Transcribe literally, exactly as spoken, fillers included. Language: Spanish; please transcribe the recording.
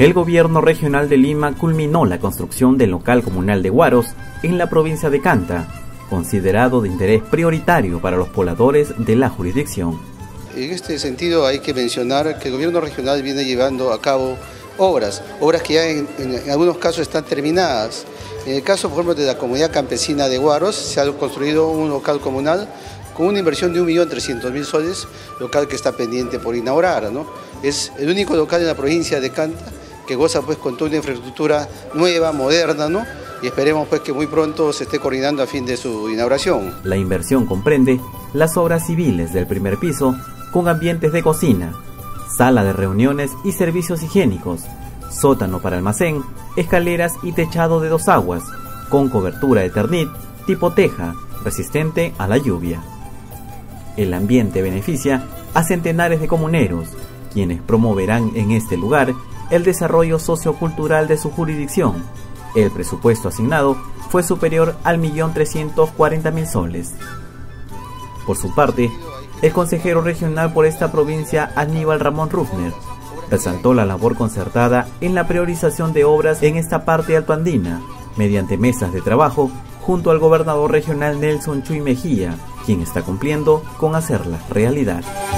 El gobierno regional de Lima culminó la construcción del local comunal de Huaros en la provincia de Canta, considerado de interés prioritario para los pobladores de la jurisdicción. En este sentido hay que mencionar que el gobierno regional viene llevando a cabo obras, obras que ya en, en algunos casos están terminadas. En el caso, por ejemplo, de la comunidad campesina de Huaros, se ha construido un local comunal con una inversión de un millón trescientos mil soles, local que está pendiente por inaugurar, ¿no? Es el único local en la provincia de Canta que goza pues con toda una infraestructura nueva, moderna, ¿no? Y esperemos pues que muy pronto se esté coordinando a fin de su inauguración. La inversión comprende las obras civiles del primer piso con ambientes de cocina, sala de reuniones y servicios higiénicos, sótano para almacén, escaleras y techado de dos aguas, con cobertura de Eternit tipo teja, resistente a la lluvia. El ambiente beneficia a centenares de comuneros, quienes promoverán en este lugar el desarrollo sociocultural de su jurisdicción. El presupuesto asignado fue superior al millón trescientos cuarenta mil soles. Por su parte, el consejero regional por esta provincia, Aníbal Ramón Rufner, resaltó la labor concertada en la priorización de obras en esta parte altoandina, mediante mesas de trabajo junto al gobernador regional Nelson Chuy Mejía, quien está cumpliendo con hacerla realidad.